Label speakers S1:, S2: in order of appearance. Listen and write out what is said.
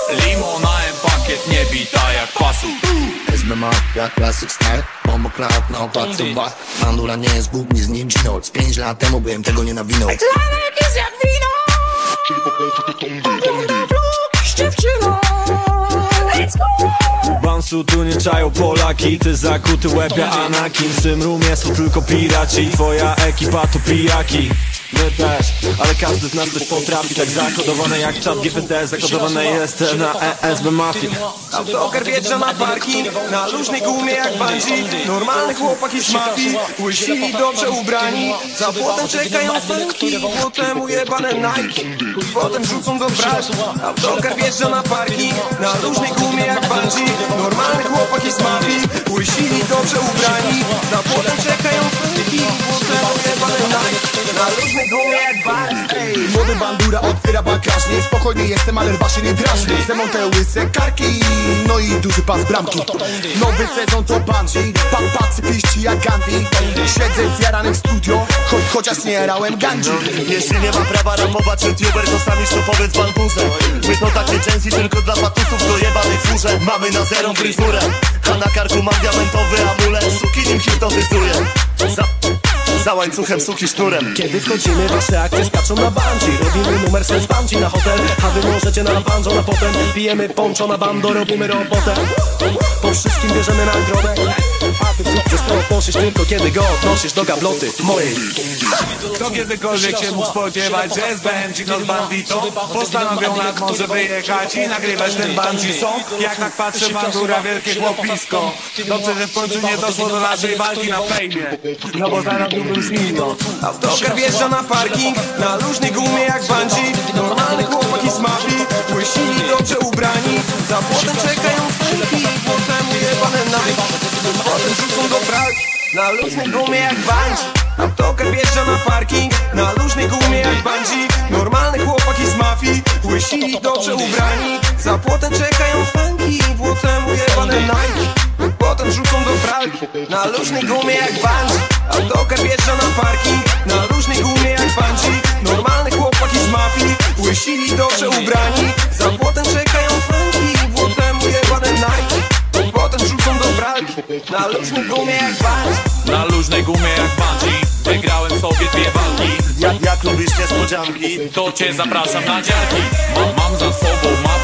S1: Limonałem pakiet nie bita jak pasu.
S2: SMA jak classic style, Momo Cloud na okładce bar. Bandura nie jest Bóg, z nim ginął. Z 5 lat temu bym tego nie nawinął.
S3: Tlanek jest jak wino. Podwójna vlog z dziewczyną. Let's go.
S4: Bansu tu nie czają Polaki. Ty zakuty łeb jak Anakin. W tym rumie są tylko piraci. Twoja ekipa to pijaki. My też, ale każdy z nas coś potrafi. Tak zakodowane jak czat GPT. Zakodowane jest na ESB Mafii.
S5: Autokar wjeżdża na parking, na luźnej gumie jak bungee. Normalny chłopaki z mafii, łysi dobrze ubrani. Za płotem czekają felki, potem ujebane Nike. Potem rzucą do brat. Autokar wjeżdża na parking, na luźnej gumie jak bungee. Normalny chłopaki z mafii, łysi dobrze ubrani. Za płotem czekają felki, potem ujebane Nike. Na luźnej gumie jak bungee.
S6: Młody bandura otwiera bagażnik. Spokojnie jestem, ale rwa się nie drażni. Ze mną te łyse karki, no i duży pas bramki. Nowy sezon to bungee, pacyfiści jak Gandhi. Siedzę zjarany w studio, chociaż nie jarałem ganji.
S7: Jeśli nie ma prawa rapować youtuber, to sami to powiedz bandurze. My to takie części tylko dla patusów do jebanej furze. Mamy na zero fryzurę, a na karku mam diamentowy amulet. Suki nim hipnotyzuje za łańcuchem suki sznurem.
S5: Kiedy wchodzimy, wasze akcje skaczą na bungee. Robimy numer z bungee na hotel, a wy możecie na banjo na potem. Pijemy poncho na bando, robimy robotę. Po wszystkim bierzemy nagrodę. A ty sukces to poszlisz tylko kiedy go odnosisz do gabloty mojej.
S1: Kto kiedykolwiek się mógł spodziewać, że z Benjino z bandito postanowią nad morze wyjechać i nagrywać ten bungee song. Jak tak patrzę, bandura, wielkie chłopisko. Dobrze, że w końcu nie doszło do naszej walki na fejmie, no bo zarobiłbym z Nino.
S5: Autokar wjeżdża na parking, na luźnej gumie jak bungee. Normalny chłopaki z mafii, łysi dobrze ubrani. Za płotem czekają felki, potem ujebane Nike. Potem rzucą do pralki, na luźnej gumie jak bungee. Autokar wjeżdża na parking, na luźnej gumie jak bungee. Normalne chłopaki z mafii, łysi dobrze ubrani. Za płotem czekają felki, potem ujebane Nike. Potem rzucą do pralki, na luźnej gumie jak bungee. Autokar wjeżdża na parking, na luźnej gumie jak bungee. Normalne chłopaki z mafii, łysi dobrze ubrani. Za płotem czekają felki, potem ujebane Nike. Potem rzucą do pralki, na luźnej gumie jak bungee.
S1: Na luźnej gumie jak bungee wygrałem sobie 2 walki.
S7: Jak lubisz niespodzianki,
S1: To cię zapraszam na dziarki. Mam za sobą